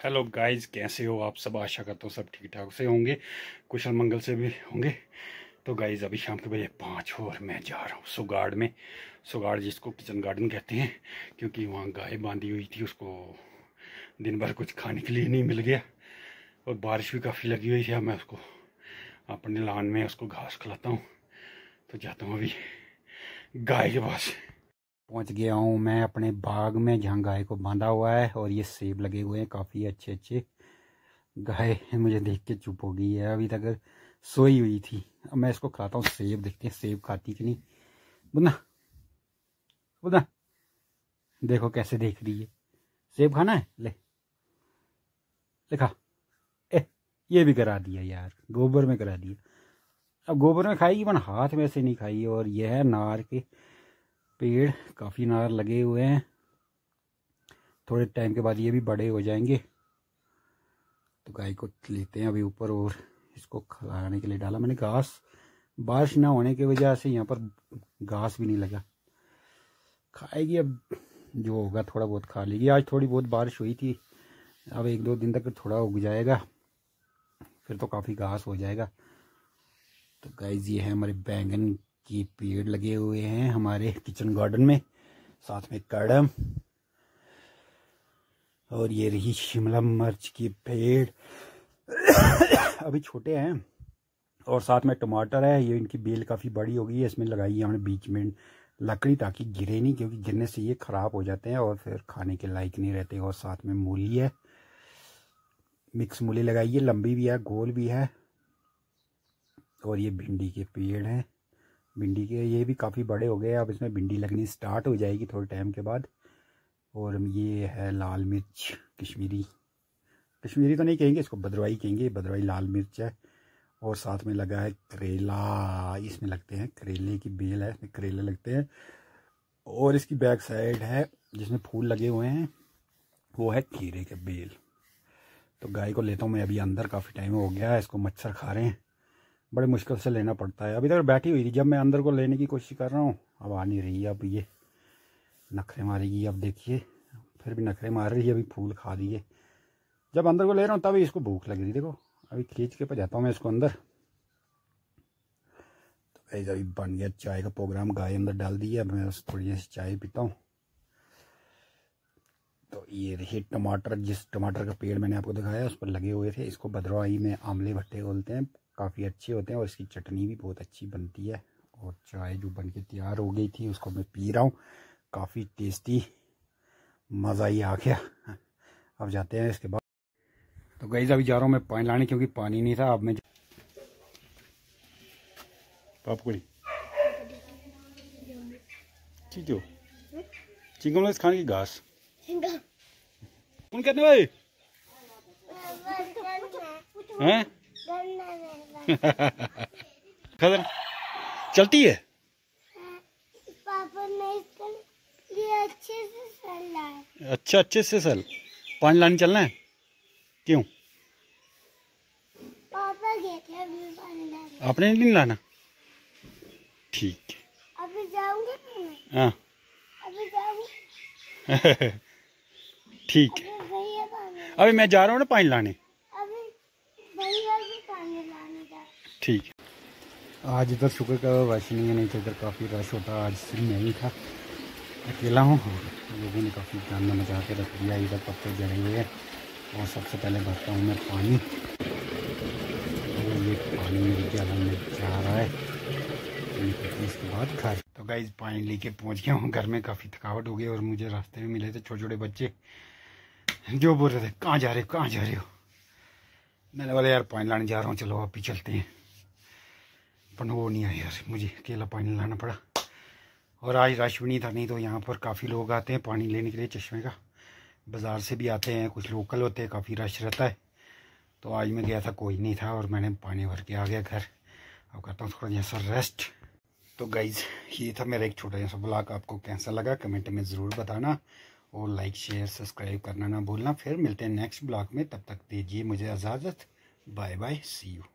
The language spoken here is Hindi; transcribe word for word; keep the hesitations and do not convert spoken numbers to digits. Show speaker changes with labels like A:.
A: हेलो गाइस, कैसे हो आप सब। आशा करता हूँ सब ठीक ठाक से होंगे, कुशल मंगल से भी होंगे। तो गाइस अभी शाम के बजे पाँच हो और मैं जा रहा हूँ सुगाड़ में। सुगाड़ जिसको किचन गार्डन कहते हैं, क्योंकि वहाँ गाय बांधी हुई थी, उसको दिन भर कुछ खाने के लिए नहीं मिल गया और बारिश भी काफ़ी लगी हुई थी। मैं उसको अपने लान में उसको घास खिलाता हूँ। तो जाता हूँ अभी गाय के पास। पहुंच गया हूँ मैं अपने बाग में जहाँ गाय को बांधा हुआ है, और ये सेब लगे हुए हैं काफ़ी अच्छे अच्छे। गाय मुझे देख के चुप हो गई है, अभी तक सोई हुई थी। अब मैं इसको खाता हूँ सेब, देखते हैं सेब खाती कि नहीं। बुना बुना, देखो कैसे देख रही है। सेब खाना है, ले ले खा। ए, ये भी करा दिया यार, गोबर में करा दिया। अब गोबर में खाएगी मन, हाथ में से नहीं खाई। और यह है नार के पेड़, काफ़ी नार लगे हुए हैं। थोड़े टाइम के बाद ये भी बड़े हो जाएंगे। तो गाय को लेते हैं अभी ऊपर, और इसको खिलाने के लिए डाला मैंने घास। बारिश ना होने की वजह से यहाँ पर घास भी नहीं लगा। खाएगी अब, जो होगा थोड़ा बहुत खा लेगी। आज थोड़ी बहुत बारिश हुई थी, अब एक दो दिन तक थोड़ा उग जाएगा, फिर तो काफ़ी घास हो जाएगा। तो गाइस ये है हमारे बैंगन के पेड़ लगे हुए हैं हमारे किचन गार्डन में, साथ में कड़म, और ये रही शिमला मिर्च की पेड़ अभी छोटे हैं। और साथ में टमाटर है, ये इनकी बेल काफ़ी बड़ी हो गई है, इसमें लगाई है हमने बीच में लकड़ी ताकि गिरे नहीं, क्योंकि गिरने से ये ख़राब हो जाते हैं और फिर खाने के लायक नहीं रहते। और साथ में मूली है, मिक्स मूली लगाई है, लंबी भी है गोल भी है। और ये भिंडी के पेड़ हैं, भिंडी के ये भी काफ़ी बड़े हो गए, अब इसमें भिंडी लगनी स्टार्ट हो जाएगी थोड़े टाइम के बाद। और ये है लाल मिर्च, कश्मीरी कश्मीरी तो नहीं कहेंगे इसको, भदरवाई कहेंगे, भदरवाई लाल मिर्च है। और साथ में लगा है करेला, इसमें लगते हैं करेले की बेल है, इसमें करेले लगते हैं। और इसकी बैक साइड है जिसमें फूल लगे हुए हैं, वो है खीरे के बेल। तो गाय को लेता हूँ मैं अभी अंदर, काफ़ी टाइम हो गया है, इसको मच्छर खा रहे हैं, बड़े मुश्किल से लेना पड़ता है। अभी तक बैठी हुई थी, जब मैं अंदर को लेने की कोशिश कर रहा हूँ अब आ नहीं रही है। अब ये नखरे मारेगी, अब देखिए फिर भी नखरे मार रही है। अभी फूल खा दिए, जब अंदर को ले रहा हूँ तभी इसको भूख लग रही, देखो अभी खींच के जाता हूँ मैं इसको अंदर। तो गाइस अभी बन गया चाय का प्रोग्राम, गाय अंदर डाल दी है, अब मैं थोड़ी सी चाय पीता हूँ। तो ये देखिए टमाटर, जिस टमाटर का पेड़ मैंने आपको दिखाया उस पर लगे हुए थे, इसको भदरवाई में आमले भट्टे बोलते हैं, काफ़ी अच्छे होते हैं और इसकी चटनी भी बहुत अच्छी बनती है। और चाय जो बन के तैयार हो गई थी उसको मैं पी रहा हूँ, काफ़ी टेस्टी, मज़ा ही आ गया। अब जाते हैं इसके बाद। तो गाइस अभी जा रहा हूँ मैं पानी लाने, क्योंकि पानी नहीं था। अब मैं पापकुड़ी चीजो चिंगम खाने की घास कौन कहते भाई हैं खदर चलती है।
B: पापा ने इसके लिए अच्छे से सल लाया।
A: अच्छा, अच्छे से सल पानी लाने चलना है। क्यों
B: पापा गए थे अभी पानी लाने।
A: आपने नहीं लाना? ठीक है,
B: अभी जाऊंगी।
A: हाँ
B: अभी जाऊंगी।
A: ठीक है,
B: अभी भैया पानी,
A: अभी मैं जा रहा हूँ ना पानी लाने।
B: अभी भैया भी पानी लाने जा।
A: ठीक है। आज इधर शुक्र का रश नहीं है, नहीं तो इधर काफ़ी रश होता। आज सिर्फ नहीं था, अकेला हूँ। लोगों ने काफ़ी जान मचा के रख दिया, इधर पत्ते जड़े हुए हैं। और सबसे पहले भरता हूँ मैं पानी, और ये पानी मेरे जालन में जा रहा है, इसके बाद घर। तो गाइस पानी लेके पहुँच गया हूँ घर में, काफ़ी थकावट हो गई। और मुझे रास्ते में मिले थे छोटे छोटे बच्चे जो बोल रहे थे कहाँ जा रहे हो कहाँ जा रहे हो। मैंने बोला यार पानी लाने जा रहा हूँ, चलो आप ही चलते हैं। पर वो नहीं आया यार, मुझे अकेला पानी लाना पड़ा। और आज रश भी नहीं था, नहीं तो यहाँ पर काफ़ी लोग आते हैं पानी लेने के लिए चश्मे का। बाज़ार से भी आते हैं, कुछ लोकल होते हैं, काफ़ी रश रहता है। तो आज मैं गया था, कोई नहीं था, और मैंने पानी भर के आ गया घर। अब करता हूँ थोड़ा जैसा रेस्ट। तो गाइज़ ये था मेरा एक छोटा जैसा ब्लॉग, आपको कैसा लगा कमेंट में ज़रूर बताना, और लाइक शेयर सब्सक्राइब करना ना भूलना। फिर मिलते हैं नेक्स्ट ब्लॉग में, तब तक दीजिए मुझे इजाज़त। Bye bye, see you.